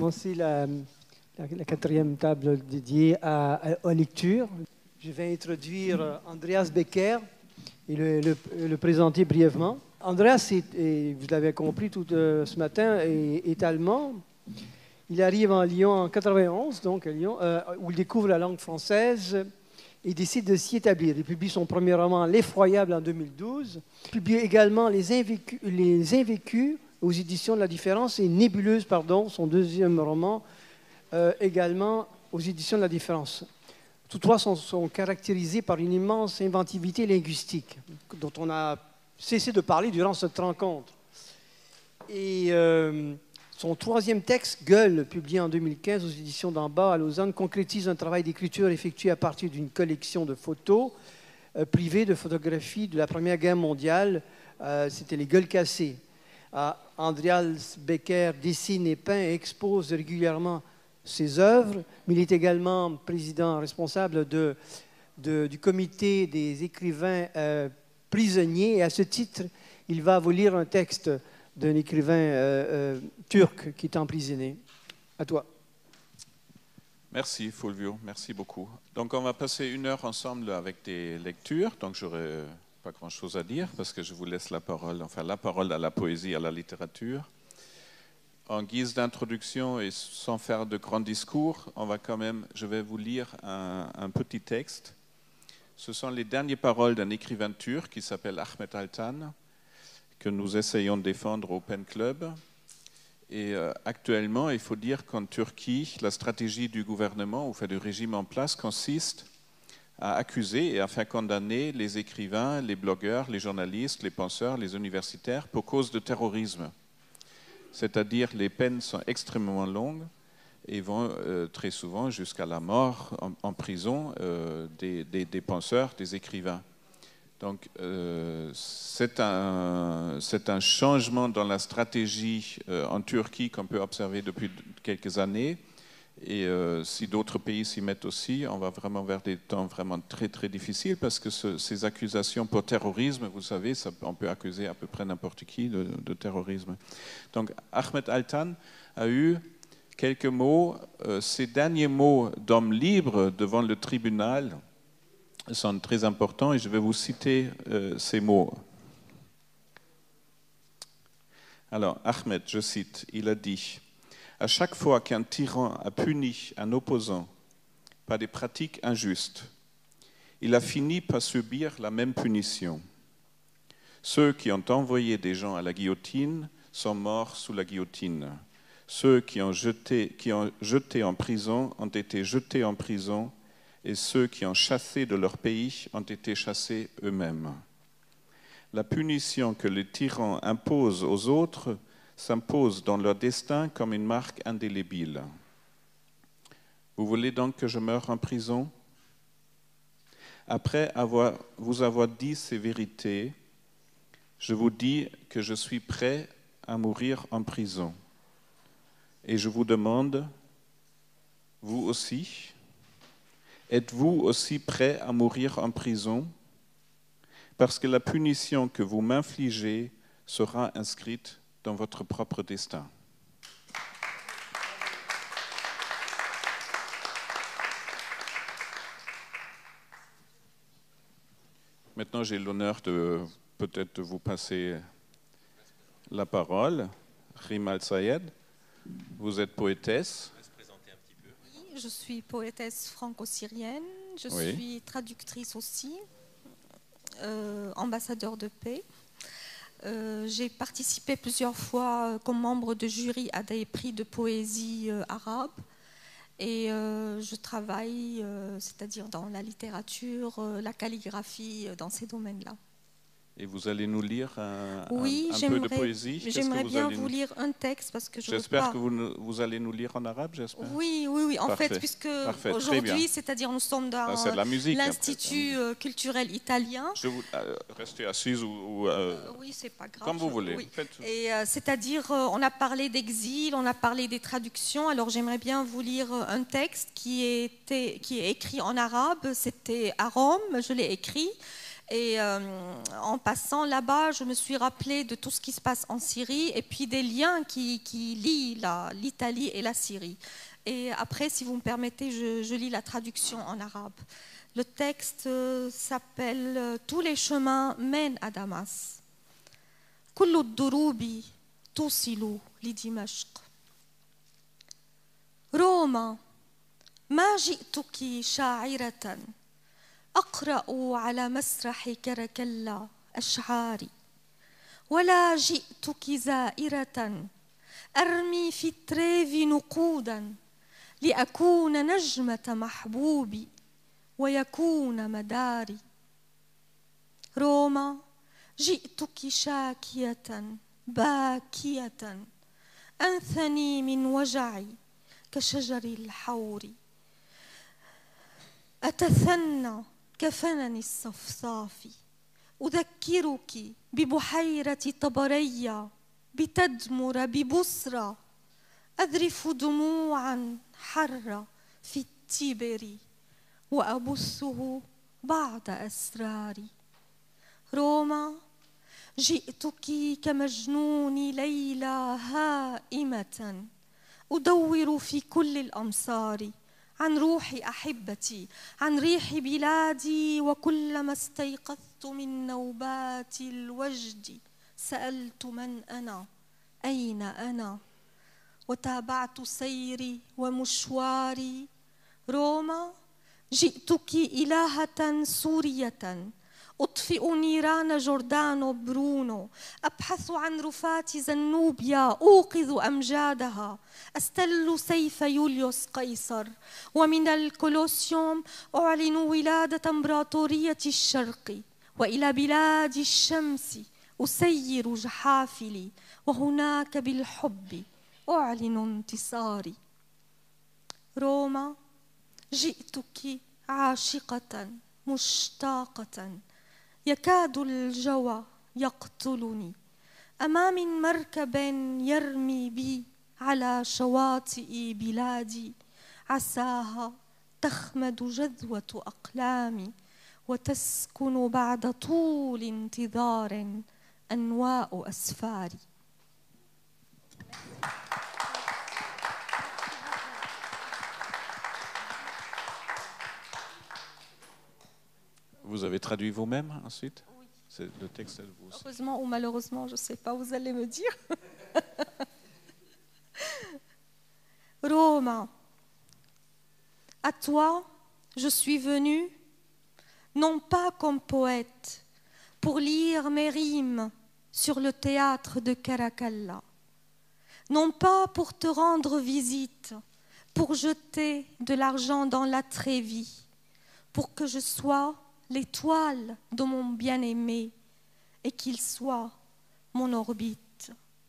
commencer la quatrième table dédiée aux lectures. Je vais introduire Andreas Becker et le présenter brièvement. Andreas, vous l'avez compris tout ce matin, est allemand. Il arrive en Lyon en 91, donc à Lyon, où il découvre la langue française et décide de s'y établir. Il publie son premier roman, L'Effroyable, en 2012. Il publie également Les Invaincus aux éditions de La Différence et Nébuleuse, son deuxième roman, également aux éditions de La Différence. Tous trois sont caractérisés par une immense inventivité linguistique, dont on a cessé de parler durant cette rencontre. Et son troisième texte, Gueule, publié en 2015 aux éditions d'en bas à Lausanne, concrétise un travail d'écriture effectué à partir d'une collection de photos privées de photographies de la Première Guerre mondiale. C'était les Gueules cassées. Andreas Becker dessine et peint et expose régulièrement ses œuvres, mais il est également président responsable du comité des écrivains prisonniers. Et à ce titre, il va vous lire un texte d'un écrivain turc qui est emprisonné. À toi. Merci Fulvio, merci beaucoup. Donc on va passer 1 heure ensemble avec des lectures, donc j'aurai pas grand-chose à dire parce que je vous laisse la parole, la parole à la poésie, à la littérature. En guise d'introduction et sans faire de grands discours, je vais vous lire un petit texte. Ce sont les dernières paroles d'un écrivain turc qui s'appelle Ahmet Altan, que nous essayons de défendre au Pen Club. Et actuellement, il faut dire qu'en Turquie, la stratégie du gouvernement, ou du régime en place, consiste à accuser et à faire condamner les écrivains, les blogueurs, les journalistes, les penseurs, les universitaires pour cause de terrorisme. C'est-à-dire les peines sont extrêmement longues et vont très souvent jusqu'à la mort en prison des penseurs, des écrivains. Donc c'est un changement dans la stratégie en Turquie qu'on peut observer depuis quelques années. Et si d'autres pays s'y mettent aussi, on va vraiment vers des temps vraiment très très difficiles parce que ces accusations pour terrorisme, vous savez, on peut accuser à peu près n'importe qui de terrorisme. Donc Ahmet Altan a eu quelques mots. Ces derniers mots d'homme libre devant le tribunal sont très importants et je vais vous citer ces mots. Alors Ahmet, je cite, il a dit: à chaque fois qu'un tyran a puni un opposant par des pratiques injustes, il a fini par subir la même punition. Ceux qui ont envoyé des gens à la guillotine sont morts sous la guillotine. Ceux qui ont jeté en prison ont été jetés en prison et ceux qui ont chassé de leur pays ont été chassés eux-mêmes. La punition que les tyrans imposent aux autres s'impose dans leur destin comme une marque indélébile. Vous voulez donc que je meure en prison? Après vous avoir dit ces vérités, je vous dis que je suis prêt à mourir en prison. Et je vous demande, vous aussi, êtes-vous aussi prêt à mourir en prison? Parce que la punition que vous m'infligez sera inscrite dans votre propre destin. Maintenant, j'ai l'honneur de peut-être vous passer la parole. Rima Al-Sayed, vous êtes poétesse. Oui, je suis poétesse franco-syrienne. Je suis traductrice aussi, ambassadeur de paix. J'ai participé plusieurs fois comme membre de jury à des prix de poésie arabe et je travaille, c'est-à-dire dans la littérature, la calligraphie, dans ces domaines-là. Et vous allez nous lire un peu de poésie. J'aimerais bien vous lire un texte parce que j'espère que vous allez nous lire en arabe, j'espère. Oui. En fait, puisque aujourd'hui, c'est-à-dire nous sommes dans l'Institut culturel italien. Je vous restez assise ou oui, c'est pas grave. Comme vous voulez. Oui. Et c'est-à-dire, on a parlé d'exil, on a parlé des traductions. Alors j'aimerais bien vous lire un texte qui est écrit en arabe. C'était à Rome, je l'ai écrit. Et en passant là-bas, je me suis rappelé de tout ce qui se passe en Syrie et puis des liens qui lient l'Italie et la Syrie. Et après, si vous me permettez, je lis la traduction en arabe. Le texte s'appelle « Tous les chemins mènent à Damas ». « كل الدروب توصل لدمشق » روما ما جئتك شاعرة أقرأ على مسرح كركلا أشعاري ولا جئتك زائرة أرمي في التريف نقودا لأكون نجمة محبوبي ويكون مداري روما جئتك شاكية باكية أنثني من وجعي كشجر الحور أتثنى كفنن الصفصاف أذكرك ببحيرة طبرية بتدمر ببصرى أذرف دموعا حرة في التبر وأبثه بعد أسراري روما جئتك كمجنون ليلى هائمة أدور في كل الأمصار عن روح أحبتي عن ريح بلادي وكلما استيقظت من نوبات الوجد سألت من أنا أين أنا وتابعت سيري ومشواري روما جئتك إلهة سورية أطفئ نيران جوردانو برونو أبحث عن رفات زنوبيا أوقظ أمجادها أستل سيف يوليوس قيصر ومن الكولوسيوم أعلن ولادة إمبراطورية الشرق وإلى بلاد الشمس أسير جحافلي وهناك بالحب أعلن انتصاري روما جئتك عاشقة مشتاقة يكاد الجوى يقتلني أما من مركب يرمي بي على شواطئ بلادي عساها تخمد جذوة أقلامي وتسكن بعد طول انتظار أنواء أسفاري. Vous avez traduit vous-même ensuite? Oui. C'est le texte de vous aussi. Heureusement ou malheureusement, je ne sais pas, vous allez me dire. Roma, à toi, je suis venue, non pas comme poète, pour lire mes rimes sur le théâtre de Caracalla, non pas pour te rendre visite, pour jeter de l'argent dans la trévie, pour que je sois l'étoile de mon bien-aimé et qu'il soit mon orbite.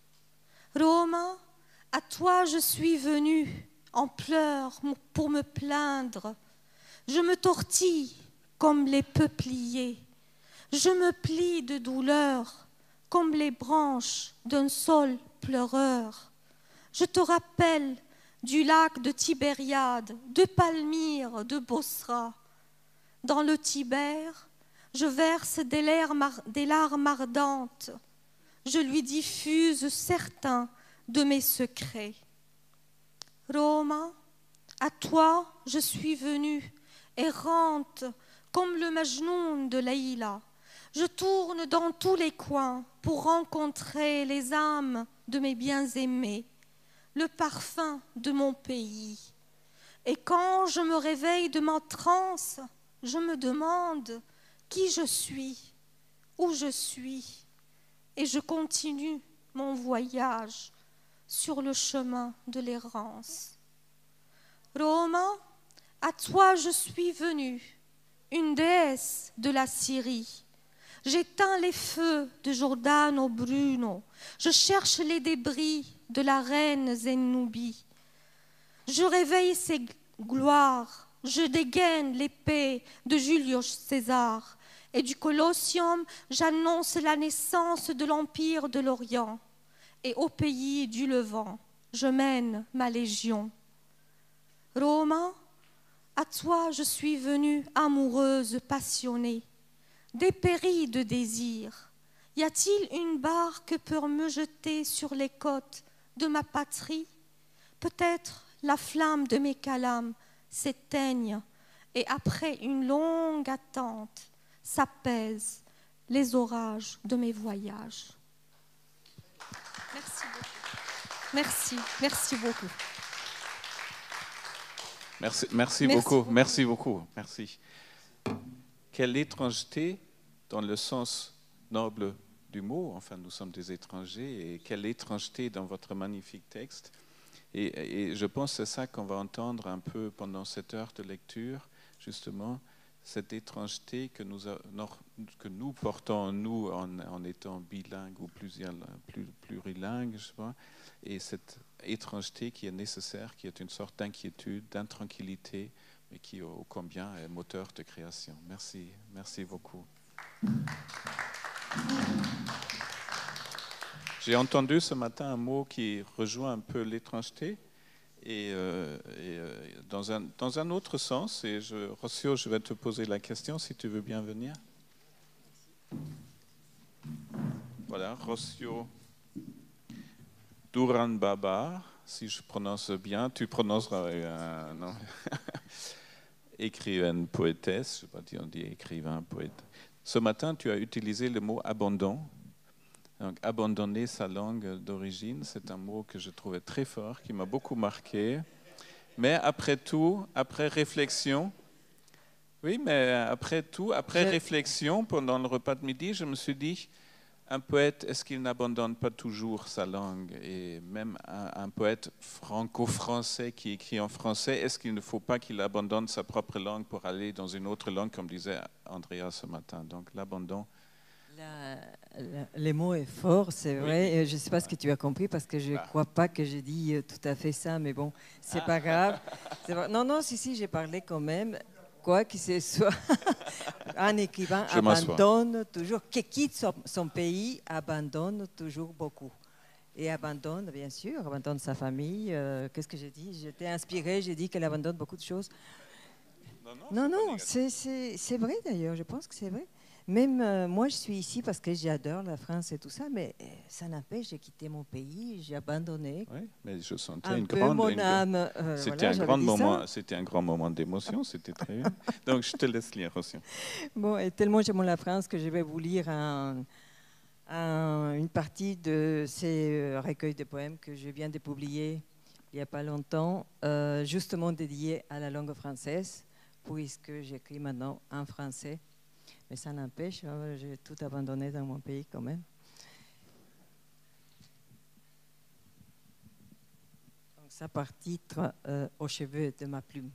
Roma, à toi je suis venue en pleurs pour me plaindre. Je me tortille comme les peupliers. Je me plie de douleur comme les branches d'un saule pleureur. Je te rappelle du lac de Tibériade, de Palmyre, de Bosra. Dans le Tiber, je verse des larmes ardentes. Je lui diffuse certains de mes secrets. Roma, à toi je suis venue, errante comme le Majnoun de Laïla. Je tourne dans tous les coins pour rencontrer les âmes de mes bien-aimés, le parfum de mon pays. Et quand je me réveille de ma transe, je me demande qui je suis, où je suis, et je continue mon voyage sur le chemin de l'errance. Roma, à toi je suis venue, une déesse de la Syrie. J'éteins les feux de Giordano Bruno, je cherche les débris de la reine Zénobie. Je réveille ses gloires. Je dégaine l'épée de Julius César et du Colosseum, j'annonce la naissance de l'Empire de l'Orient. Et au pays du Levant, je mène ma légion. Roma, à toi je suis venue amoureuse, passionnée. dépérie de désir. Y a-t-il une barque pour me jeter sur les côtes de ma patrie? Peut-être la flamme de mes calames s'éteigne et après une longue attente s'apaisent les orages de mes voyages. Merci beaucoup. Merci beaucoup. Merci beaucoup. Quelle étrangeté dans le sens noble du mot, enfin nous sommes des étrangers, et quelle étrangeté dans votre magnifique texte. Et je pense que c'est ça qu'on va entendre un peu pendant cette heure de lecture, justement, cette étrangeté que nous portons en nous en étant bilingues ou plurilingues, je sais pas, et cette étrangeté qui est nécessaire, qui est une sorte d'inquiétude, d'intranquillité, mais qui ô combien est moteur de création. Merci beaucoup. J'ai entendu ce matin un mot qui rejoint un peu l'étrangeté, et dans un autre sens, et Rossio, je vais te poser la question si tu veux bien venir. Voilà, Rossio Duran Babar, si je prononce bien, tu prononceras non. Écrivaine, poétesse, je ne sais pas si on dit écrivain, poète. Ce matin, tu as utilisé le mot abandon. Donc, abandonner sa langue d'origine, c'est un mot que je trouvais très fort, qui m'a beaucoup marqué. Mais après tout, après réflexion, réflexion, pendant le repas de midi, je me suis dit, un poète, est-ce qu'il n'abandonne pas toujours sa langue? Et même un poète franco-français qui écrit en français, est-ce qu'il ne faut pas qu'il abandonne sa propre langue pour aller dans une autre langue, comme disait Andrea ce matin? Donc l'abandon. Le mot est fort, c'est vrai. Oui. Je ne sais pas ce que tu as compris parce que je ne crois pas que j'ai dit tout à fait ça, mais bon, c'est pas grave. Non, si, j'ai parlé quand même. Quoi que ce soit, un écrivain abandonne toujours, qui quitte son pays, abandonne toujours beaucoup. Et abandonne, bien sûr, abandonne sa famille. Qu'est-ce que j'ai dit? J'étais inspirée, j'ai dit qu'elle abandonne beaucoup de choses. Non, c'est vrai d'ailleurs, je pense que c'est vrai. Même moi, je suis ici parce que j'adore la France et tout ça, mais ça n'empêche, j'ai quitté mon pays, j'ai abandonné. Oui, mais je sentais un peu mon âme. C'était un grand moment d'émotion, c'était très bien. Donc, je te laisse lire aussi. Bon, et tellement j'aime la France que je vais vous lire une partie de ces recueils de poèmes que je viens de publier il n'y a pas longtemps, justement dédiés à la langue française, puisque j'écris maintenant en français. Mais ça n'empêche, j'ai tout abandonné dans mon pays quand même. Donc ça par titre Aux cheveux de ma plume.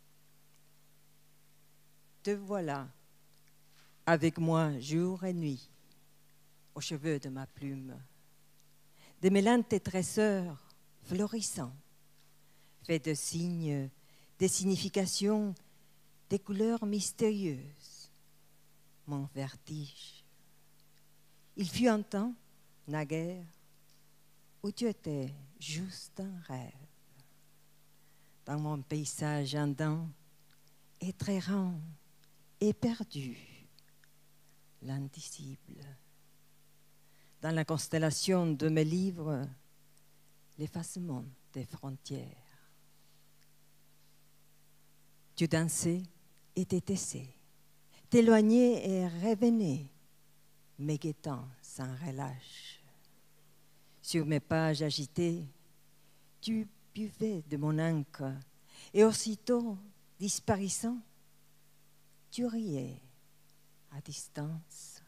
Te voilà, avec moi jour et nuit, aux cheveux de ma plume. Des mélans tes tresseurs florissants, faits de signes, des significations, des couleurs mystérieuses. Mon vertige. Il fut un temps, naguère, où tu étais juste un rêve. Dans mon paysage indien, étrairant et perdu, l'indicible. Dans la constellation de mes livres, l'effacement des frontières. Tu dansais et t'étaissais. T'éloignais et revenais, me guettant sans relâche. Sur mes pages agitées, tu buvais de mon encre, et aussitôt disparaissant, tu riais à distance.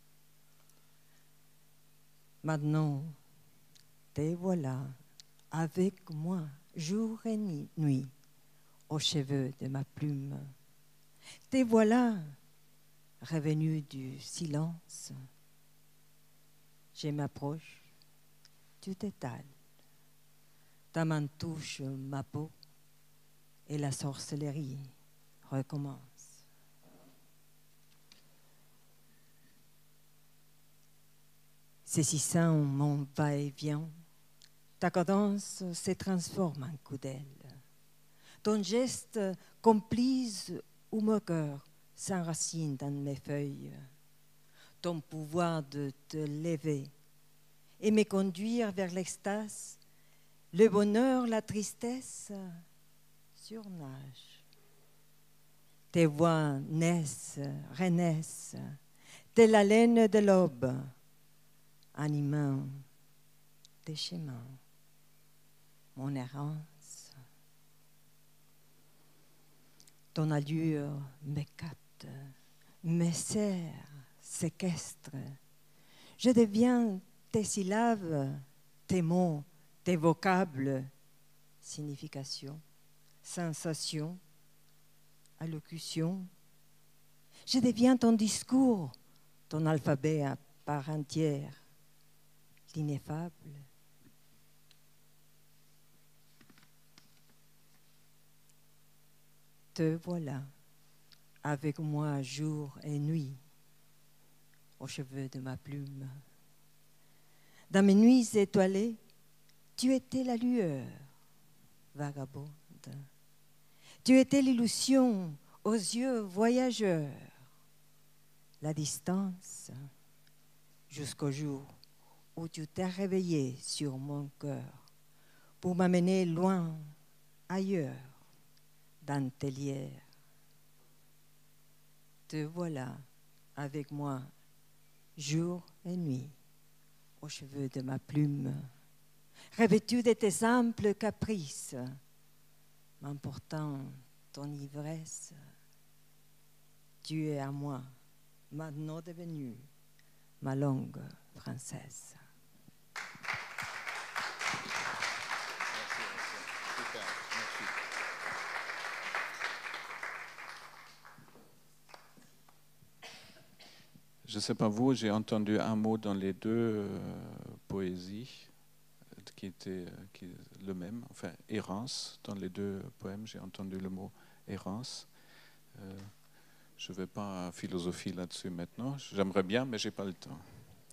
Maintenant, te voilà avec moi, jour et nuit, aux cheveux de ma plume. Te voilà revenu du silence. Je m'approche, tu t'étales. Ta main touche ma peau et la sorcellerie recommence. Saisissant mon va-et-vient, ta cadence se transforme en coup d'aile. Ton geste complice ou moqueur s'enracine dans mes feuilles. ton pouvoir de te lever et me conduire vers l'extase, le bonheur, la tristesse surnagent. Tes voix naissent, renaissent, telle la laine de l'aube, animant tes chemins, mon errance. Ton allure me capte, me serre, séquestre. Je deviens tes syllabes, tes mots, tes vocables, signification, sensation, allocution. Je deviens ton discours, ton alphabet à part entière, l'ineffable. Te voilà, avec moi jour et nuit, aux cheveux de ma plume. Dans mes nuits étoilées, tu étais la lueur, vagabonde. Tu étais l'illusion aux yeux voyageurs, la distance, jusqu'au jour où tu t'es réveillé sur mon cœur pour m'amener loin, ailleurs, dans tes lierres. Te voilà avec moi, jour et nuit, aux cheveux de ma plume, revêtu de tes amples caprices, m'emportant ton ivresse. Tu es à moi, maintenant devenue ma langue française. Je ne sais pas vous, j'ai entendu un mot dans les deux poésies qui était le même, enfin errance. Dans les deux poèmes, j'ai entendu le mot errance. Je ne vais pas philosopher là-dessus maintenant. J'aimerais bien, mais je n'ai pas le temps.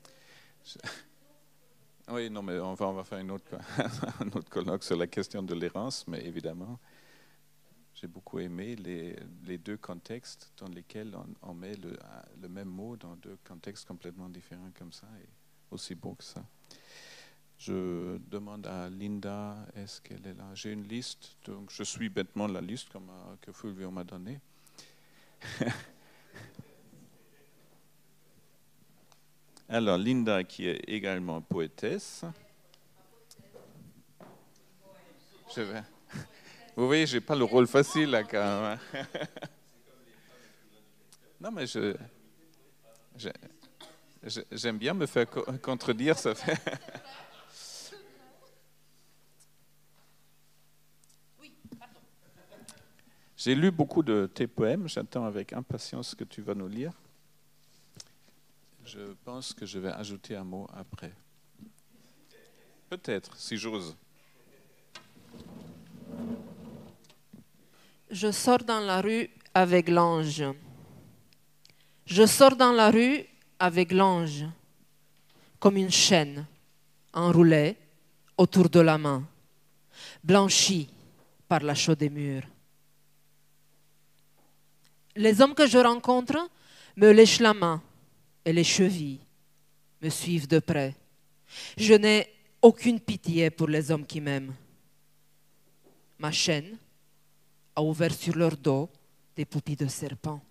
Oui, non, mais on va faire un autre colloque sur la question de l'errance, mais évidemment, j'ai beaucoup aimé les deux contextes dans lesquels on met le même mot dans deux contextes complètement différents comme ça, et aussi beau que ça. Je demande à Linda, est-ce qu'elle est là? J'ai une liste, donc je suis bêtement la liste que Fulvio m'a donnée. Alors, Linda, qui est également poétesse. Vous voyez, je n'ai pas le rôle facile là, quand même. Non, mais j'aime bien me faire contredire. Ça fait. J'ai lu beaucoup de tes poèmes. J'attends avec impatience ce que tu vas nous lire. Je pense que je vais ajouter un mot après. Peut-être, si j'ose. Je sors dans la rue avec l'ange. Je sors dans la rue avec l'ange, comme une chaîne enroulée autour de la main, blanchie par la chaux des murs. Les hommes que je rencontre me lèchent la main et les chevilles me suivent de près. Je n'ai aucune pitié pour les hommes qui m'aiment. Ma chaîne a ouvert sur leur dos des pupilles de serpent.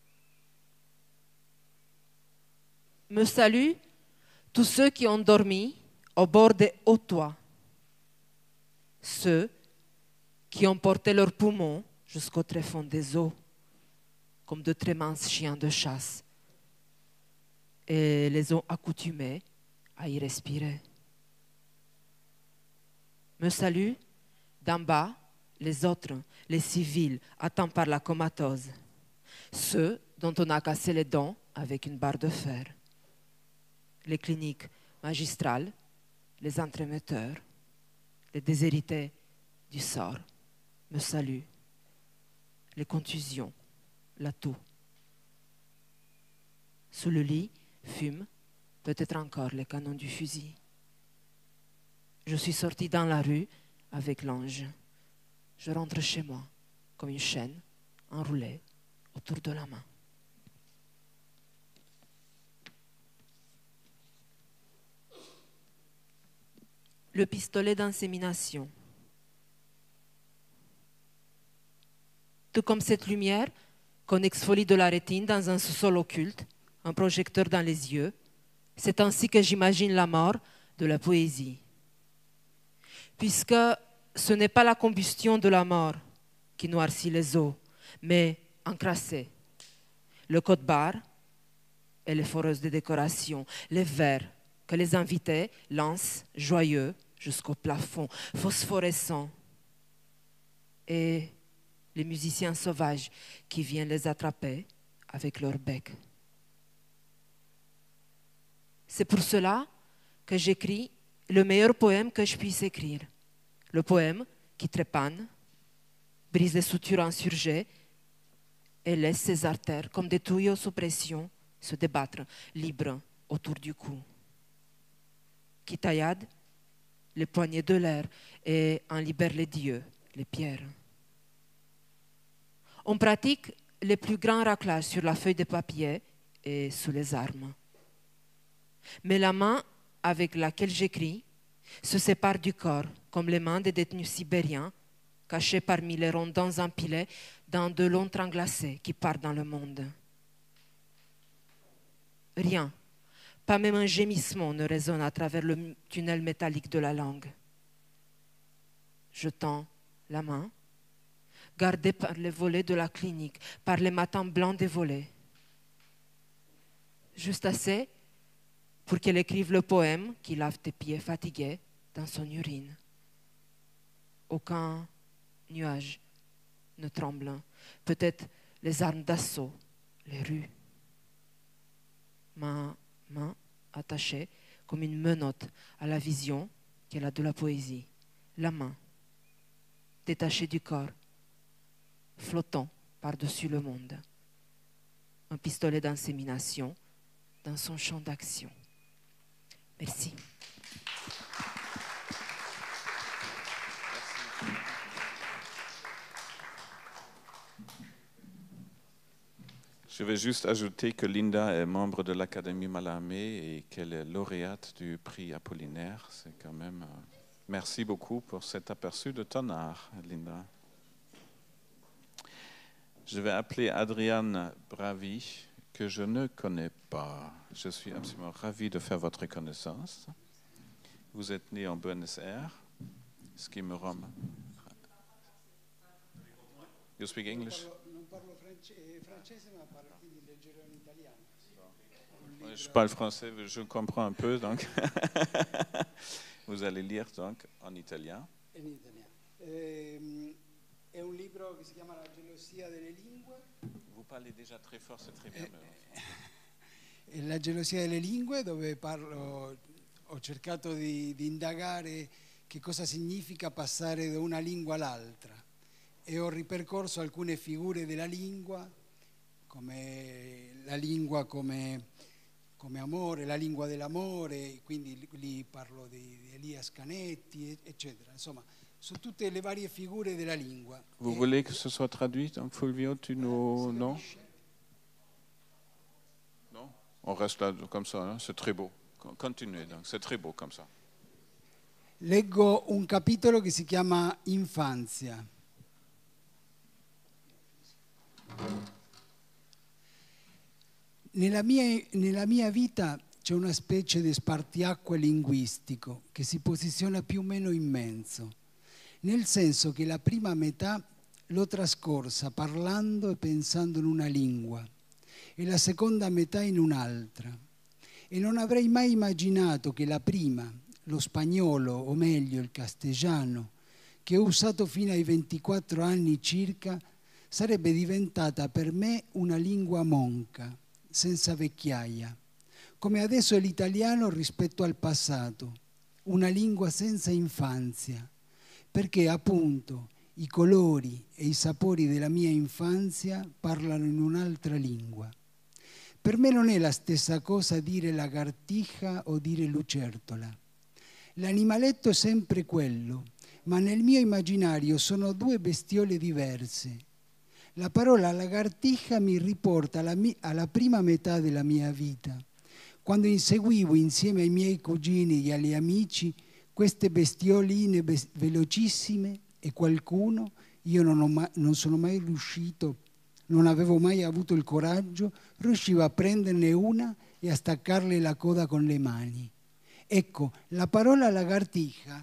Me saluent tous ceux qui ont dormi au bord des hauts toits, ceux qui ont porté leurs poumons jusqu'au tréfonds des eaux, comme de très minces chiens de chasse, et les ont accoutumés à y respirer. Me saluent d'en bas les autres, les civils, atteints par la comatose, ceux dont on a cassé les dents avec une barre de fer, les cliniques magistrales, les entremetteurs, les déshérités du sort me saluent, les contusions, la toux. Sous le lit fument peut-être encore les canons du fusil. Je suis sortie dans la rue avec l'ange. Je rentre chez moi comme une chaîne enroulée autour de la main. le pistolet d'insémination. Tout comme cette lumière qu'on exfolie de la rétine dans un sous-sol occulte, un projecteur dans les yeux, c'est ainsi que j'imagine la mort de la poésie. Puisque ce n'est pas la combustion de la mort qui noircit les eaux, mais encrassé. Le code-barre et les foreuses de décoration, les vers que les invités lancent joyeux jusqu'au plafond, phosphorescents, et les musiciens sauvages qui viennent les attraper avec leur bec. C'est pour cela que j'écris le meilleur poème que je puisse écrire. Le poème qui trépane, brise les sutures insurgées et laisse ses artères, comme des tuyaux sous pression, se débattre libres autour du cou. Qui taillade les poignées de l'air et en libère les dieux, les pierres. On pratique les plus grands raclages sur la feuille de papier et sous les armes. Mais la main avec laquelle j'écris se sépare du corps, comme les mains des détenus sibériens, cachés parmi les rondins empilés dans de longs trains glacés qui partent dans le monde. Rien, pas même un gémissement ne résonne à travers le tunnel métallique de la langue. Je tends la main, gardée par les volets de la clinique, par les matins blancs des volets. Juste assez pour qu'elle écrive le poème qui lave tes pieds fatigués dans son urine. Aucun nuage ne tremble, peut-être les armes d'assaut, les rues. Ma main attachée comme une menotte à la vision qu'elle a de la poésie. La main détachée du corps, flottant par-dessus le monde. Un pistolet d'insémination dans son champ d'action. Merci. Je vais juste ajouter que Linda est membre de l'Académie Mallarmé et qu'elle est lauréate du prix Apollinaire. C'est quand même... Merci beaucoup pour cet aperçu de ton art, Linda. Je vais appeler Adriane Bravi, que je ne connais pas. Je suis absolument ravi de faire votre connaissance. Vous êtes né en Buenos Aires, ce qui me rend... You speak English? Non parlo francese, ma parlo quindi leggerò in italiano. Je parle français, je comprends un peu, donc vous allez lire donc en italien. In italiano. È un libro che si chiama La gelosia delle lingue. Vous parlez déjà très fort, c'est très bien. È La gelosia delle lingue, dove ho cercato di indagare che cosa significa passare da una lingua all'altra e ho ripercorso alcune figure della lingua, come la lingua come amore, la lingua dell'amore, quindi lì parlo di Elias Canetti, eccetera. Insomma, su tutte le varie figure della lingua. Vous voulez que ce soit traduit? Donc Fulvio, tu nous... Non? Non? On reste là comme ça, hein? C'est très beau. Continuez, donc c'est très beau comme ça. Leggo un capitolo che si chiama Infanzia. Nella mia vita c'è una specie di spartiacque linguistico che si posiziona più o meno in mezzo, nel senso che la prima metà l'ho trascorsa parlando e pensando in una lingua e la seconda metà in un'altra. E non avrei mai immaginato che la prima, lo spagnolo, o meglio il castigiano, che ho usato fino ai 24 anni circa, sarebbe diventata per me una lingua monca, senza vecchiaia, come adesso è l'italiano rispetto al passato, una lingua senza infanzia, perché appunto i colori e i sapori della mia infanzia parlano in un'altra lingua. Per me non è la stessa cosa dire lagartija o dire lucertola. L'animaletto è sempre quello, ma nel mio immaginario sono due bestiole diverse. La parola lagartija mi riporta alla prima metà della mia vita, quando inseguivo insieme ai miei cugini e agli amici queste bestioline velocissime e qualcuno, io non sono mai riuscito, non avevo mai avuto il coraggio, riusciva a prenderne una e a staccarle la coda con le mani. Ecco, la parola lagartija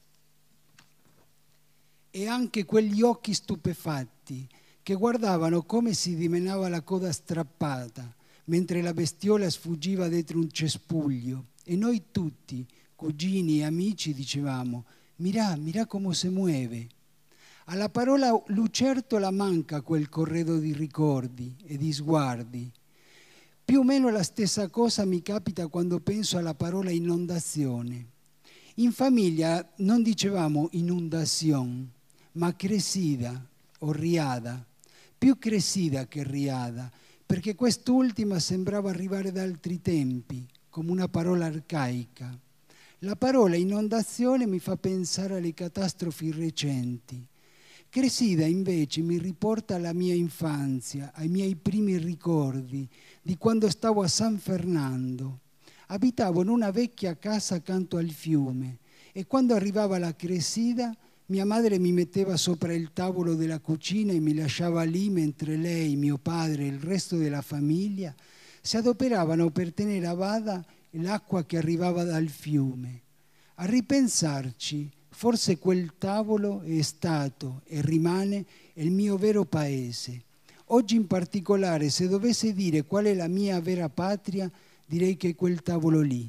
e anche quegli occhi stupefatti che guardavano come si dimenava la coda strappata mentre la bestiola sfuggiva dentro un cespuglio e noi tutti, cugini e amici, dicevamo «Mirá, mirá come si muove». Alla parola lucertola manca quel corredo di ricordi e di sguardi. Più o meno la stessa cosa mi capita quando penso alla parola inondazione. In famiglia non dicevamo inundazione, ma crescita o riada, più crescita che riada, perché quest'ultima sembrava arrivare da altri tempi, come una parola arcaica. La parola inondazione mi fa pensare alle catastrofi recenti. Crescita invece mi riporta alla mia infanzia, ai miei primi ricordi di quando stavo a San Fernando. Abitavo in una vecchia casa accanto al fiume e quando arrivava la crescita mia madre mi metteva sopra il tavolo della cucina e mi lasciava lì mentre lei, mio padre e il resto della famiglia si adoperavano per tenere a bada l'acqua che arrivava dal fiume. A ripensarci, forse quel tavolo è stato e rimane il mio vero paese. Oggi in particolare, se dovessi dire qual è la mia vera patria, direi che è quel tavolo lì.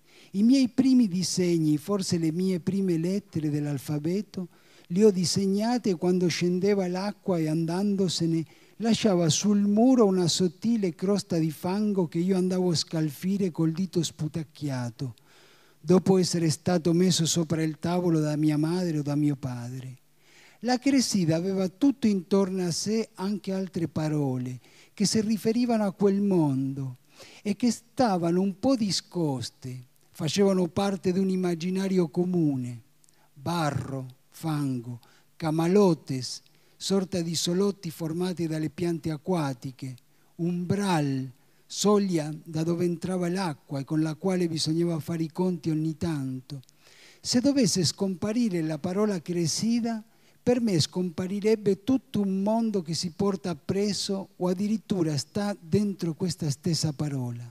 I miei primi disegni, forse le mie prime lettere dell'alfabeto, li ho disegnate quando scendeva l'acqua e andandosene lasciava sul muro una sottile crosta di fango che io andavo a scalfire col dito sputacchiato, dopo essere stato messo sopra il tavolo da mia madre o da mio padre. La crescita aveva tutto intorno a sé anche altre parole che si riferivano a quel mondo e che stavano un po' discoste, facevano parte di un immaginario comune. Barro, fango, camalotes, sorta di solotti formati dalle piante acquatiche, umbral, soglia da dove entrava l'acqua e con la quale bisognava fare i conti ogni tanto. Se dovesse scomparire la parola crescita, per me scomparirebbe tutto un mondo che si porta appresso o addirittura sta dentro questa stessa parola.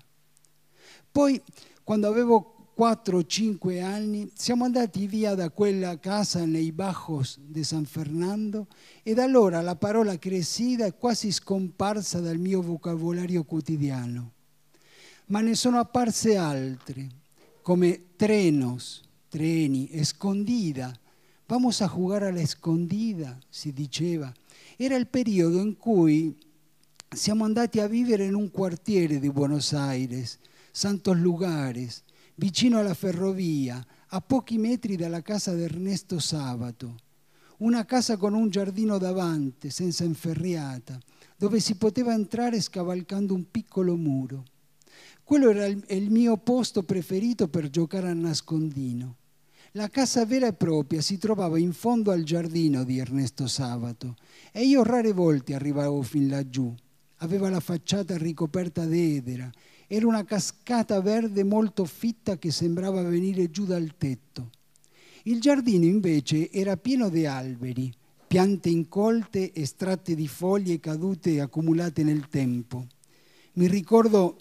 Poi, quando avevo 4 o 5 anni, siamo andati via da quella casa nei Bajos di San Fernando e da allora la parola crescita è quasi scomparsa dal mio vocabolario quotidiano. Ma ne sono apparse altre, come trenos, treni, escondida. Vamos a jugar a la escondida, si diceva. Era il periodo in cui siamo andati a vivere in un quartiere di Buenos Aires, Santos Lugares, vicino alla ferrovia, a pochi metri dalla casa di Ernesto Sabato. Una casa con un giardino davanti, senza inferriata, dove si poteva entrare scavalcando un piccolo muro. Quello era il mio posto preferito per giocare a nascondino. La casa vera e propria si trovava in fondo al giardino di Ernesto Sabato e io rare volte arrivavo fin laggiù. Aveva la facciata ricoperta d'edera. Era una cascata verde molto fitta che sembrava venire giù dal tetto. Il giardino invece era pieno di alberi, piante incolte estratte di foglie cadute e accumulate nel tempo. Mi ricordo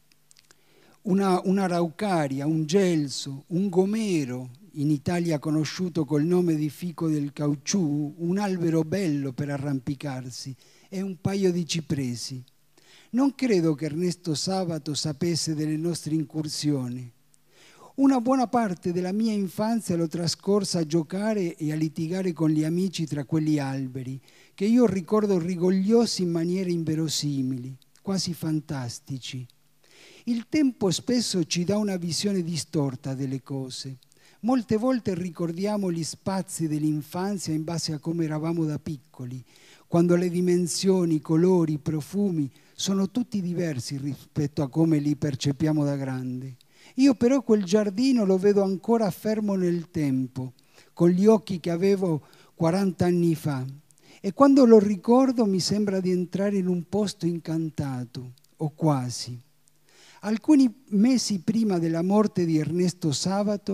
un'araucaria, un gelso, un gomero, in Italia conosciuto col nome di fico del caucciù, un albero bello per arrampicarsi e un paio di cipressi. Non credo che Ernesto Sabato sapesse delle nostre incursioni. Una buona parte della mia infanzia l'ho trascorsa a giocare e a litigare con gli amici tra quegli alberi, che io ricordo rigogliosi in maniere inverosimili, quasi fantastici. Il tempo spesso ci dà una visione distorta delle cose. Molte volte ricordiamo gli spazi dell'infanzia in base a come eravamo da piccoli, quando le dimensioni, i colori, i profumi sono tutti diversi rispetto a come li percepiamo da grandi. Io però quel giardino lo vedo ancora fermo nel tempo, con gli occhi che avevo 40 anni fa. E quando lo ricordo mi sembra di entrare in un posto incantato, o quasi. Alcuni mesi prima della morte di Ernesto Sabato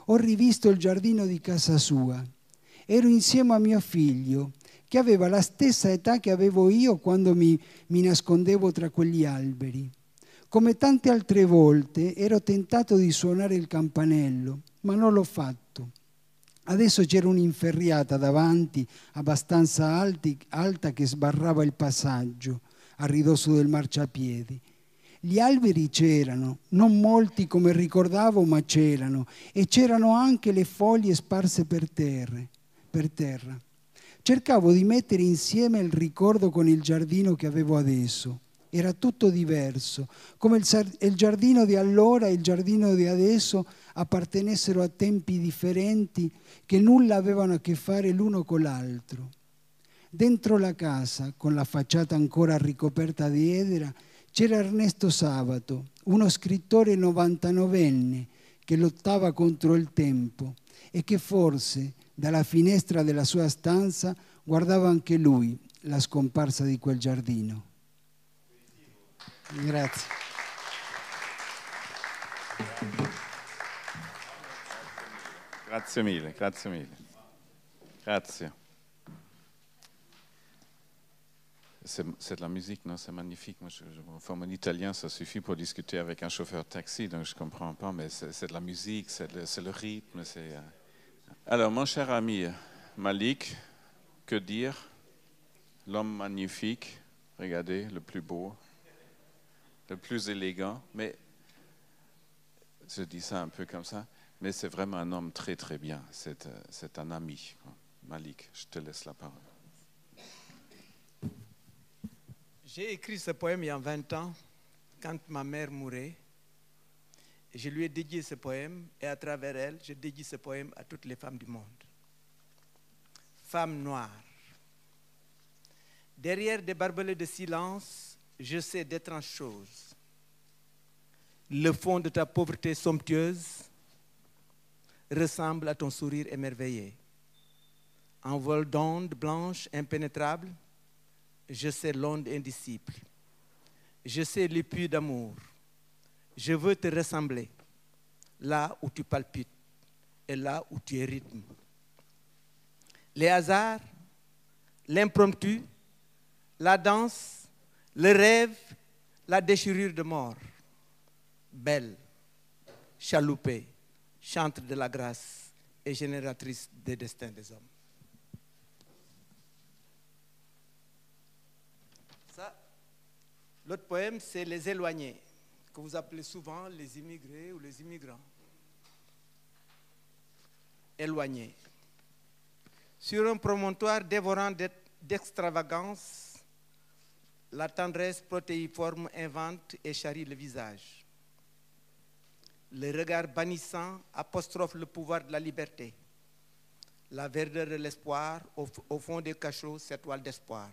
ho rivisto il giardino di casa sua. Ero insieme a mio figlio, che aveva la stessa età che avevo io quando mi nascondevo tra quegli alberi. Come tante altre volte ero tentato di suonare il campanello, ma non l'ho fatto. Adesso c'era un'inferriata davanti, abbastanza alta, che sbarrava il passaggio a ridosso del marciapiedi. Gli alberi c'erano, non molti come ricordavo, ma c'erano, e c'erano anche le foglie sparse per terra. Cercavo di mettere insieme il ricordo con il giardino che avevo adesso. Era tutto diverso, come il giardino di allora e il giardino di adesso appartenessero a tempi differenti che nulla avevano a che fare l'uno con l'altro. Dentro la casa, con la facciata ancora ricoperta di edera, c'era Ernesto Sabato, uno scrittore 99enne che lottava contro il tempo e che forse dalla finestra della sua stanza guardava anche lui la scomparsa di quel giardino. Grazie. Grazie mille, grazie mille. Grazie. C'est de la musique, non? C'est magnifique. Moi, mon italien, ça suffit pour discuter avec un chauffeur de taxi, donc je ne comprends pas, mais c'est de la musique, c'est le rythme. Alors, mon cher ami Malik, que dire? L'homme magnifique, regardez, le plus beau, le plus élégant, mais je dis ça un peu comme ça, mais c'est vraiment un homme très très bien, c'est un ami. Malik, je te laisse la parole. J'ai écrit ce poème il y a 20 ans, quand ma mère mourait. Et je lui ai dédié ce poème, et à travers elle, je dédie ce poème à toutes les femmes du monde. Femme noire. Derrière des barbelés de silence, je sais d'étranges choses. Le fond de ta pauvreté somptueuse ressemble à ton sourire émerveillé. En vol d'ondes blanches impénétrables, je sais l'onde indicible. Je sais les puits d'amour. Je veux te ressembler, là où tu palpites et là où tu es rythme. Les hasards, l'impromptu, la danse, le rêve, la déchirure de mort. Belle, chaloupée, chantre de la grâce et génératrice des destins des hommes. Ça, l'autre poème, c'est Les Éloignés, que vous appelez souvent les immigrés ou les immigrants. Éloignés. Sur un promontoire dévorant d'extravagance, la tendresse protéiforme invente et charrie le visage. Le regard bannissant apostrophe le pouvoir de la liberté. La verdeur de l'espoir, au fond des cachots, cette toile d'espoir.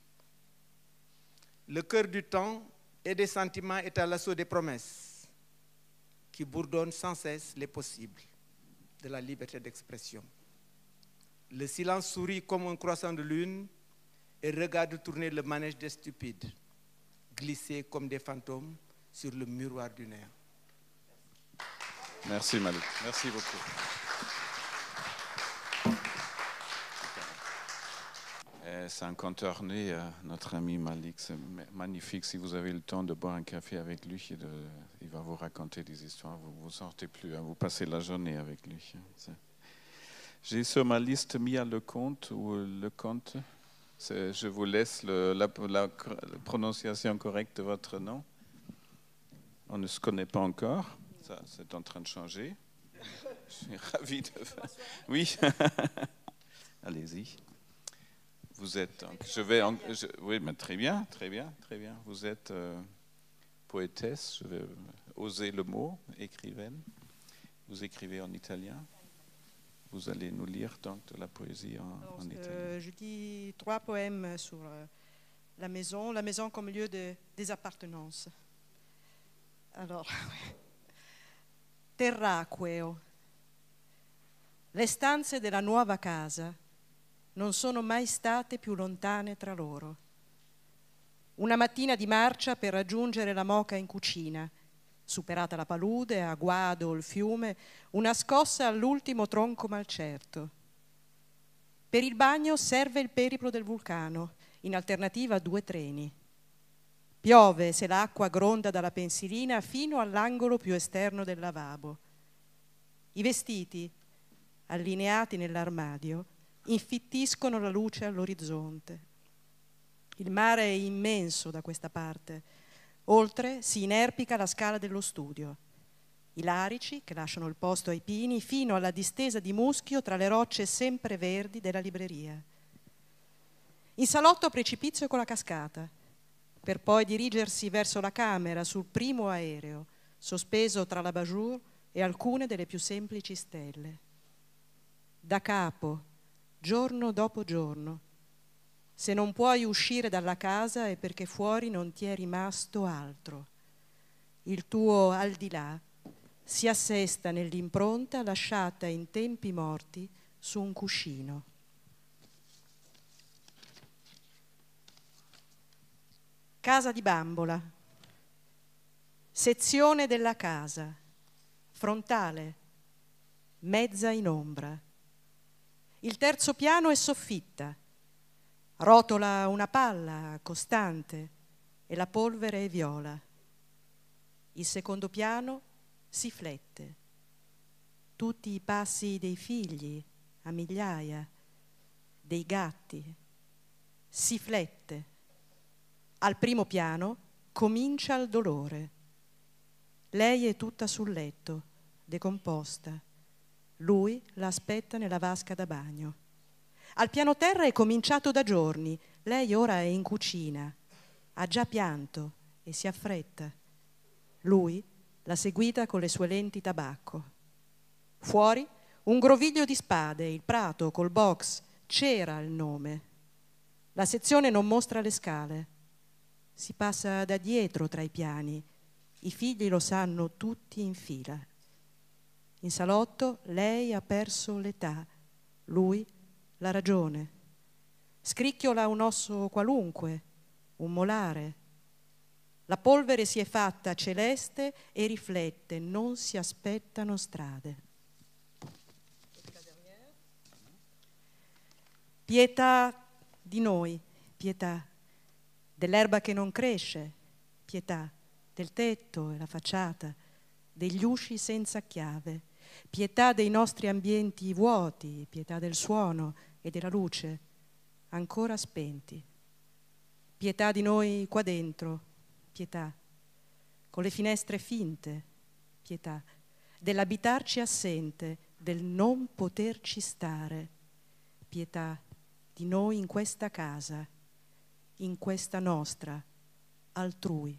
Le cœur du temps et des sentiments est à l'assaut des promesses qui bourdonnent sans cesse les possibles de la liberté d'expression. Le silence sourit comme un croissant de lune et regarde tourner le manège des stupides, glissés comme des fantômes sur le miroir du néant. Merci Malik, merci beaucoup. C'est un conteur né, notre ami Malik, c'est magnifique. Si vous avez le temps de boire un café avec lui, il va vous raconter des histoires, vous ne sortez plus, hein, vous passez la journée avec lui. J'ai sur ma liste Mia Lecomte ou Lecomte. Je vous laisse la prononciation correcte de votre nom. On ne se connaît pas encore. Ça, c'est en train de changer. Je suis ravi de faire. Oui. Allez-y. Vous êtes. Oui, mais très bien, très bien, très bien. Vous êtes poétesse. Je vais oser le mot, écrivaine. Vous écrivez en italien. Vous allez nous lire donc de la poésie en italien. Je dis 3 poèmes sur la maison comme lieu des appartenances. Alors, terraqueo. Le stanze della nuova casa non sono mai state più lontane tra loro. Una mattina di marcia per raggiungere la moka in cucina Superata la palude, a guado il fiume, una scossa all'ultimo tronco malcerto. Per il bagno serve il periplo del vulcano, in alternativa 2 treni. Piove se l'acqua gronda dalla pensilina fino all'angolo più esterno del lavabo. I vestiti, allineati nell'armadio, infittiscono la luce all'orizzonte. Il mare è immenso da questa parte. Oltre si inerpica la scala dello studio. I larici che lasciano il posto ai pini fino alla distesa di muschio tra le rocce sempre verdi della libreria. In salotto precipizio con la cascata, per poi dirigersi verso la camera sul primo aereo, sospeso tra la Bajour e alcune delle più semplici stelle. Da capo, giorno dopo giorno. Se non puoi uscire dalla casa è perché fuori non ti è rimasto altro. Il tuo al di là si assesta nell'impronta lasciata in tempi morti su un cuscino. Casa di bambola. Sezione della casa. Frontale. Mezza in ombra. Il terzo piano è soffitta. Rotola una palla costante e la polvere è viola. Il secondo piano si flette. Tutti i passi dei figli a migliaia, dei gatti. Si flette. Al primo piano comincia il dolore. Lei è tutta sul letto, decomposta. Lui la aspetta nella vasca da bagno. Al piano terra è cominciato da giorni. Lei ora è in cucina. Ha già pianto e si affretta. Lui l'ha seguita con le sue lenti tabacco. Fuori un groviglio di spade, il prato col box, c'era il nome. La sezione non mostra le scale. Si passa da dietro tra i piani. I figli lo sanno tutti in fila. In salotto lei ha perso l'età, lui la ragione. Scricchiola un osso qualunque, un molare. La polvere si è fatta celeste e riflette, non si aspettano strade. Pietà di noi, pietà dell'erba che non cresce, pietà del tetto e la facciata, degli usci senza chiave, pietà dei nostri ambienti vuoti, pietà del suono e della luce ancora spenti, pietà di noi qua dentro, pietà con le finestre finte, pietà dell'abitarci assente, del non poterci stare, pietà di noi in questa casa, in questa nostra, altrui.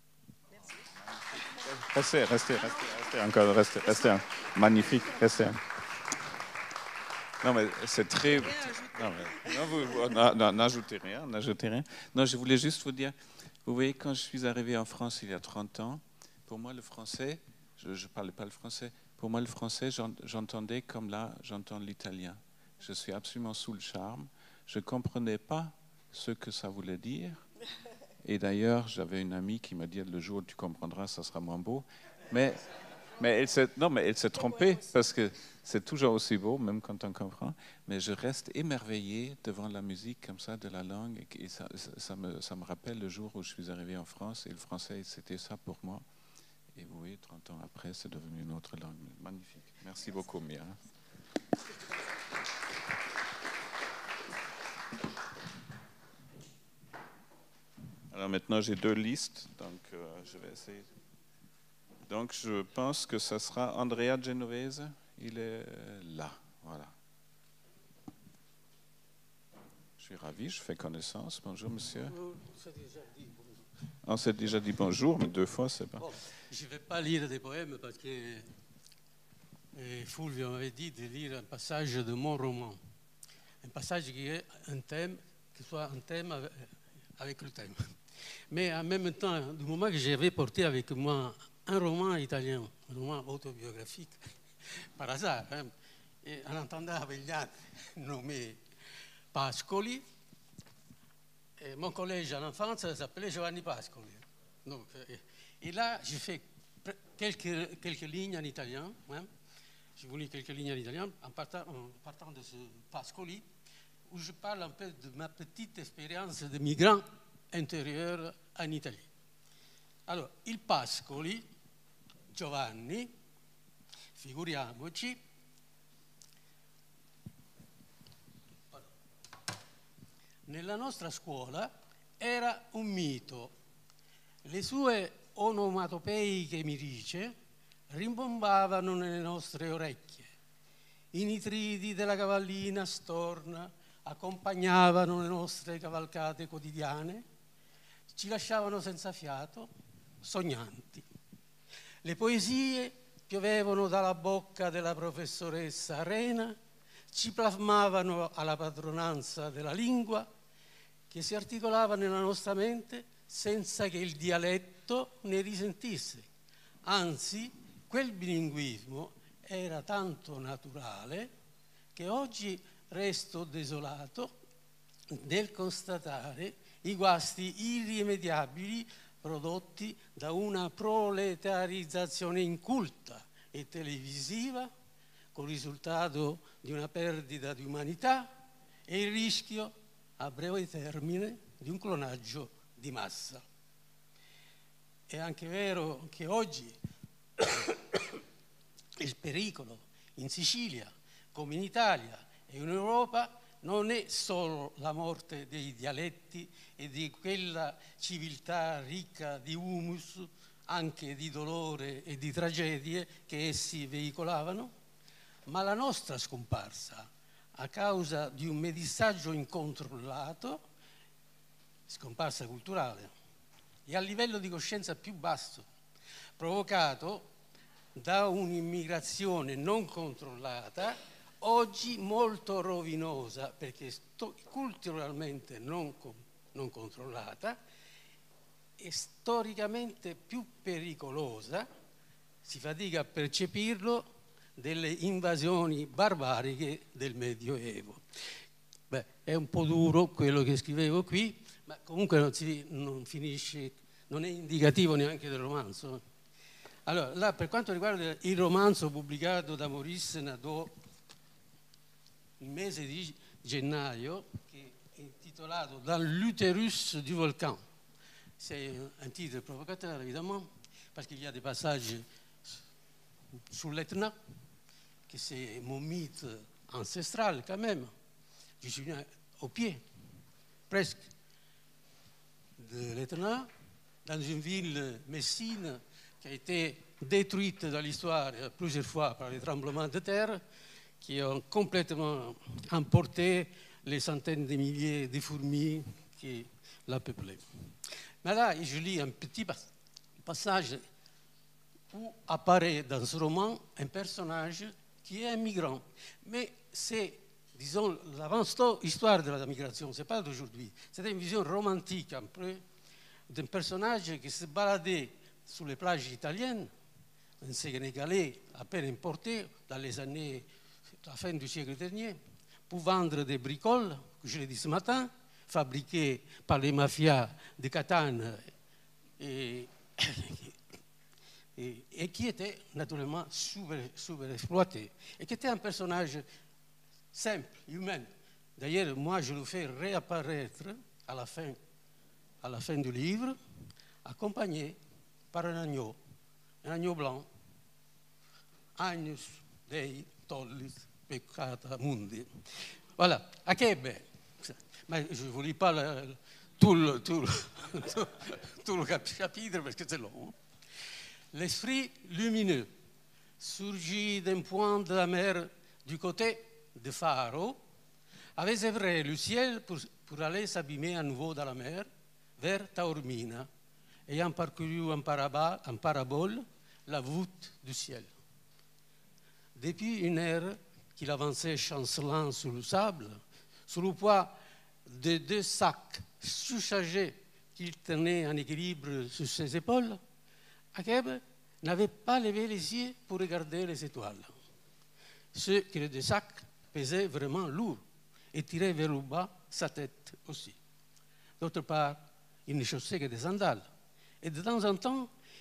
Restez, encore, restez. Magnifique, restez. Non, mais c'est très... Non, n'ajoutez rien. Non, je voulais juste vous dire, vous voyez, quand je suis arrivé en France il y a 30 ans, pour moi le français, je ne parlais pas le français, pour moi le français, j'entendais comme là, j'entends l'italien. Je suis absolument sous le charme. Je ne comprenais pas ce que ça voulait dire. Et d'ailleurs, j'avais une amie qui m'a dit, le jour où tu comprendras, ça sera moins beau. Mais elle s'est trompée, parce que c'est toujours aussi beau, même quand on comprend. Mais je reste émerveillé devant la musique comme ça, de la langue. Et ça me rappelle le jour où je suis arrivé en France, et le français, c'était ça pour moi. Et vous voyez, 30 ans après, c'est devenu une autre langue. Magnifique. Merci beaucoup, Mia. Alors maintenant, j'ai 2 listes, donc je vais essayer. Donc je pense que ça sera Andrea Genovese. Il est là, voilà. Je suis ravi, je fais connaissance. Bonjour, monsieur. On s'est déjà dit bonjour, mais 2 fois, c'est pas... Bon, je ne vais pas lire des poèmes parce que Fulvio m'avait dit de lire un passage de mon roman. Un passage qui est un thème, qui soit un thème avec le thème. Mais en même temps, du moment que j'avais porté avec moi un roman italien, un roman autobiographique, par hasard, hein, et en entendant Avegliano nommé Pascoli, et mon collège en enfance s'appelait Giovanni Pascoli. Donc, et là, j'ai fait quelques lignes en italien. Hein. Je vous lis quelques lignes en italien en partant de ce Pascoli, où je parle un peu de ma petite expérience de migrant intérieur en Italie. Alors, il Pascoli, Giovanni, figuriamoci, nella nostra scuola era un mito. Le sue onomatopeiche mirice rimbombavano nelle nostre orecchie. I nitriti della cavallina storna accompagnavano le nostre cavalcate quotidiane, ci lasciavano senza fiato, sognanti. Le poesie piovevano dalla bocca della professoressa Arena, ci plasmavano alla padronanza della lingua che si articolava nella nostra mente senza che il dialetto ne risentisse. Anzi, quel bilinguismo era tanto naturale che oggi resto desolato nel constatare i guasti irrimediabili prodotti da una proletarizzazione inculta e televisiva, con il risultato di una perdita di umanità e il rischio a breve termine di un clonaggio di massa. È anche vero che oggi il pericolo in Sicilia, come in Italia e in Europa, non è solo la morte dei dialetti e di quella civiltà ricca di humus, anche di dolore e di tragedie che essi veicolavano, ma la nostra scomparsa a causa di un mestizaggio incontrollato, scomparsa culturale, e a livello di coscienza più basso, provocato da un'immigrazione non controllata, oggi molto rovinosa, perché culturalmente non controllata, e storicamente più pericolosa, si fatica a percepirlo, delle invasioni barbariche del Medioevo. Beh, è un po' duro quello che scrivevo qui, ma comunque non finisce, non è indicativo neanche del romanzo. Allora, là, per quanto riguarda il romanzo pubblicato da Maurice Nadeau il mese di gennaio, che è intitolato Dans l'utérus du volcan. C'est un titre provocateur, évidemment, parce qu'il y a des passages sur l'Etna, que c'est mon mythe ancestral quand même. Je suis venu au pied, presque, de l'Etna, dans une ville, Messine, qui a été détruite dans l'histoire plusieurs fois par les tremblements de terre, qui ont complètement emporté les centaines de milliers de fourmis qui la peuplaient. Mais là, je lis un petit passage où apparaît dans ce roman un personnage qui est un migrant. Mais c'est, disons, l'avant-histoire de la migration, ce n'est pas d'aujourd'hui. C'était une vision romantique un peu d'un personnage qui se baladait sur les plages italiennes, un Sénégalais à peine importé dans les années, la fin du siècle dernier, pour vendre des bricoles, que je l'ai dit ce matin, fabriquées par les mafias de Catane et qui était naturellement sous-exploité, et qui était un personnage simple, humain. D'ailleurs, moi, je le fais réapparaître à la fin du livre, accompagné par un agneau blanc, Agnus Dei tollis peccata mundi. Voilà, Achebe. Mais je ne vous lis pas tout le chapitre parce que c'est long. L'esprit lumineux surgit d'un point de la mer du côté de Faro, avait œuvré le ciel pour aller s'abîmer à nouveau dans la mer vers Taormina, ayant parcouru en parabole la voûte du ciel. Depuis une heure qu'il avançait chancelant sur le sable, sous le poids de 2 sacs surchargés qu'il tenait en équilibre sur ses épaules, Achebe n'avait pas levé les yeux pour regarder les étoiles. Ce que les 2 sacs pesaient vraiment lourd et tiraient vers le bas sa tête aussi. D'autre part, il ne chaussait que des sandales. Et de temps en temps,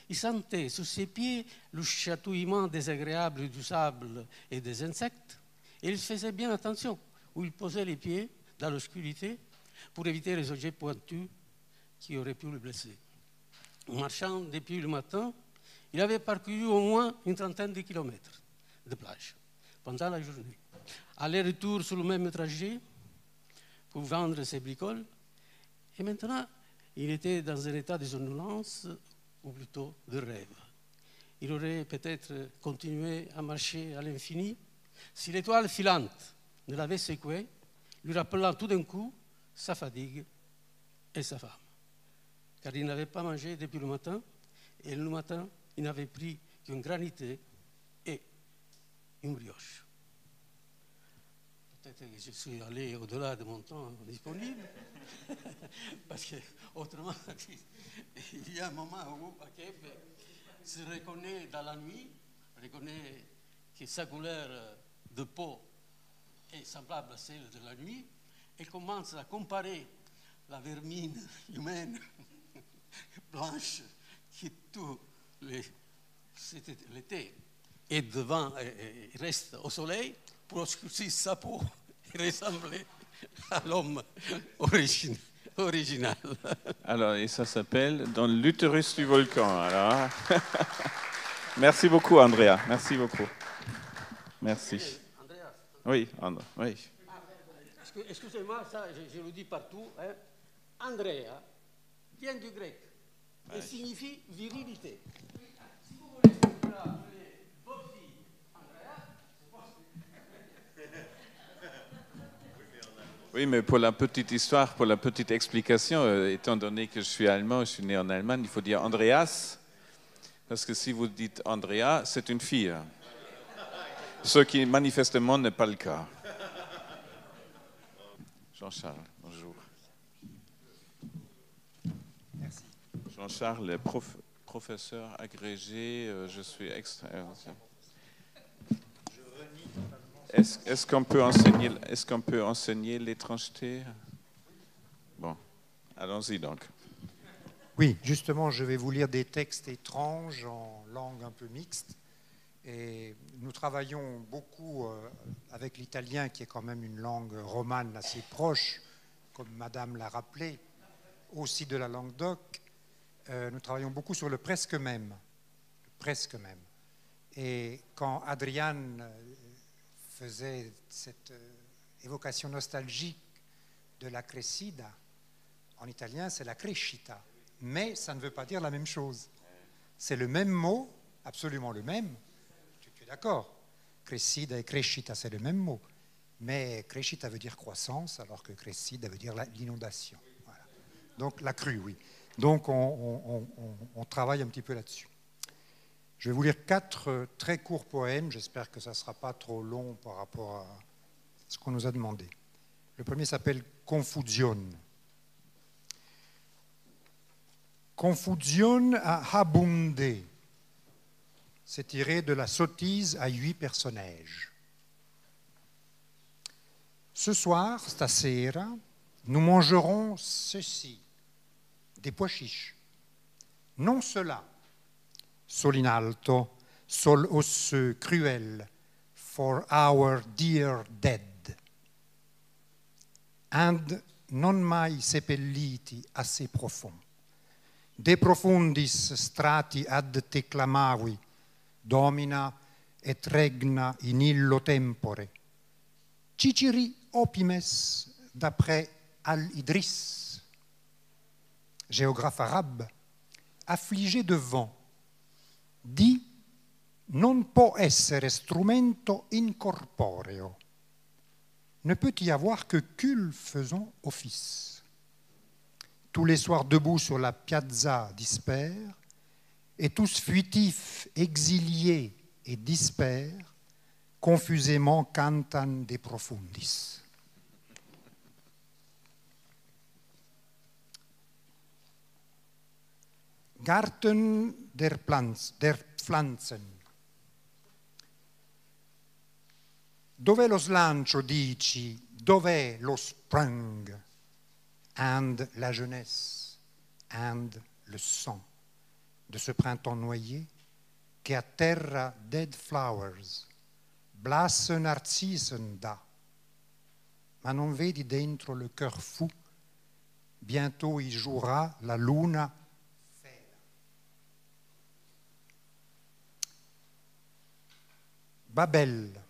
il sentait sur ses pieds le chatouillement désagréable du sable et des insectes, et il faisait bien attention où il posait les pieds dans l'obscurité pour éviter les objets pointus qui auraient pu le blesser. Marchant depuis le matin, il avait parcouru au moins une trentaine de kilomètres de plage pendant la journée. Aller-retour sur le même trajet pour vendre ses bricoles. Et maintenant, il était dans un état de somnolence, ou plutôt de rêve. Il aurait peut-être continué à marcher à l'infini si l'étoile filante ne l'avait secoué, lui rappelant tout d'un coup sa fatigue et sa femme. Car il n'avait pas mangé depuis le matin, et le matin, il n'avait pris qu'une granité et une brioche. Peut-être que je suis allé au-delà de mon temps disponible, parce que autrement, il y a un moment où Akeb se reconnaît dans la nuit, reconnaît que sa couleur de peau est semblable à celle de la nuit, et commence à comparer la vermine humaine blanche qui tout l'été est devant et reste au soleil pour obscurcir sa peau et ressembler à l'homme original. Alors, et ça s'appelle Dans l'utérus du volcan. Alors, merci beaucoup, Andrea. Merci beaucoup. Merci. Oui, Andrea. Oui. Excusez-moi, ça, je le dis partout. Hein. Andrea vient du grec et signifie virilité. Si vous voulez appeler votre fille Andrea, oui, mais pour la petite histoire, pour la petite explication, étant donné que je suis allemand, je suis né en Allemagne, il faut dire Andreas, parce que si vous dites Andrea, c'est une fille. Ce qui manifestement n'est pas le cas. Jean-Charles, bonjour. Merci. Jean-Charles, professeur agrégé, je suis extrait. Est-ce qu'on peut enseigner l'étrangeté? Bon, allons-y donc. Oui, justement, je vais vous lire des textes étranges en langue un peu mixte. Et nous travaillons beaucoup avec l'italien, qui est quand même une langue romane assez proche, comme Madame l'a rappelé, aussi de la langue d'oc. Nous travaillons beaucoup sur le presque même. Le presque même. Et quand Adriane faisait cette évocation nostalgique de la crescita, en italien c'est la crescita, mais ça ne veut pas dire la même chose. C'est le même mot, absolument le même. Tu es d'accord? Crescita et crescita, c'est le même mot. Mais crescita veut dire croissance, alors que crescita veut dire l'inondation. Voilà. Donc la crue, oui. Donc on travaille un petit peu là-dessus. Je vais vous lire 4 très courts poèmes. J'espère que ça ne sera pas trop long par rapport à ce qu'on nous a demandé. Le premier s'appelle Confusion. Confusion a abondé. C'est tiré de la sottise à 8 personnages. Ce soir, stasera, nous mangerons ceci, des pois chiches. Non cela, sol in alto, sol osseux, cruel, for our dear dead. And non mai seppelliti assez profond. De profundis strati ad te clamavi, domina et regna in illo tempore. Ciciri opimes d'après Al-Idris, géographe arabe, affligé de vent, dit non può essere strumento incorporeo. Ne peut y avoir que cul faisant office. Tous les soirs debout sur la piazza disperts, et tous fuitifs, exiliés et dispers, confusément cantan de profundis. Garten der Pflanzen. Dov'è lo slancio, dici? Dov'è lo sprung? And la jeunesse, and le sang. de ce printemps noyé che atterra dead flowers, blasse narcissen dà, ma non vedi dentro le cœur fou, bientôt y jouera la luna. Babel,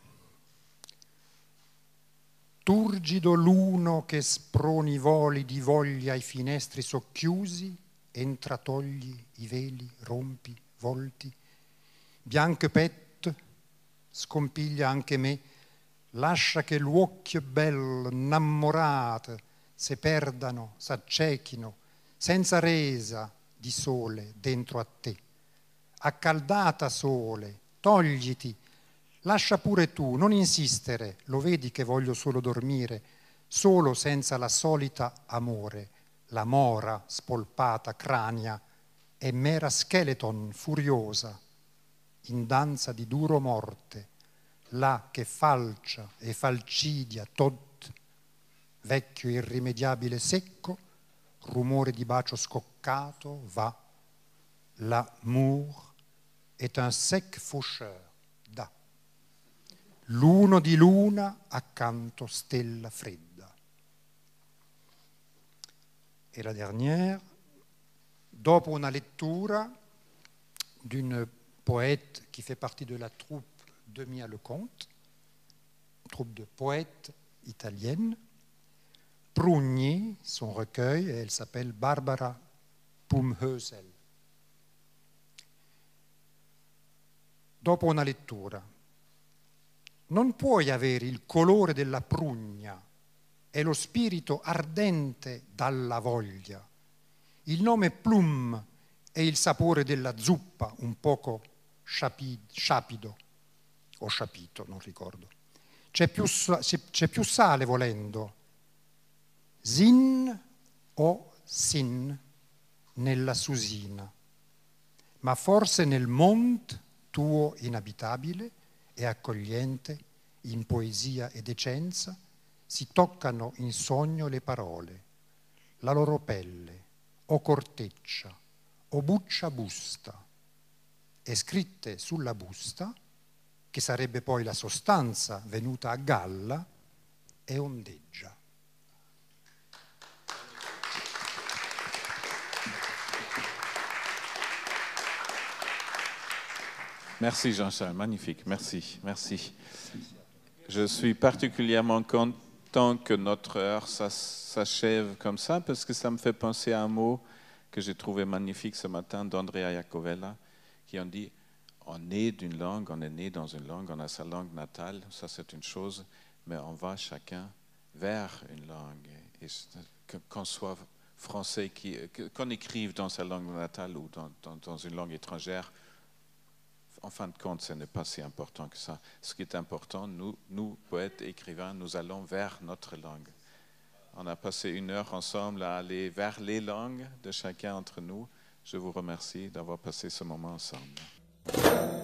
turgido l'uno che sproni voli di voglia ai finestri socchiusi, entra, togli i veli, rompi, volti, bianche pet, scompiglia anche me, lascia che l'uocchio bello, innamorate, se perdano, s'accechino, senza resa di sole dentro a te. Accaldata sole, togliti, lascia pure tu, non insistere, lo vedi che voglio solo dormire, solo senza la solita amore, la mora spolpata crania è mera skeleton furiosa, in danza di duro morte, là che falcia e falcidia tot, vecchio irrimediabile secco, rumore di bacio scoccato, va, l'amour est un sec faucheur. L'uno di luna accanto stella fredda. Et la dernière, dopo una lettura d'une poète qui fait partie de la troupe de Mia Leconte, troupe de poètes italienne, Prugni, son recueil, et elle s'appelle Barbara Pumhösel. Dopo una lettura. Non puoi avere il colore della prugna e lo spirito ardente dalla voglia, il nome plum e il sapore della zuppa un poco sciapido o sciapito, non ricordo. C'è più sale volendo, zin o sin nella susina, ma forse nel mont tuo inabitabile e accogliente, in poesia e decenza, si toccano in sogno le parole, la loro pelle, o corteccia, o buccia busta, e scritte sulla busta, che sarebbe poi la sostanza venuta a galla, e ondeggia. Merci Jean-Charles, magnifique, merci, merci. Je suis particulièrement content que notre heure s'achève comme ça, parce que ça me fait penser à un mot que j'ai trouvé magnifique ce matin d'Andrea Iacovella, qui ont dit « on est d'une langue, on est né dans une langue, on a sa langue natale, ça c'est une chose, mais on va chacun vers une langue. » Et qu'on soit français, qu'on écrive dans sa langue natale ou dans une langue étrangère, en fin de compte, ce n'est pas si important que ça. Ce qui est important, nous, poètes, écrivains, nous allons vers notre langue. On a passé une heure ensemble à aller vers les langues de chacun d'entre nous. Je vous remercie d'avoir passé ce moment ensemble.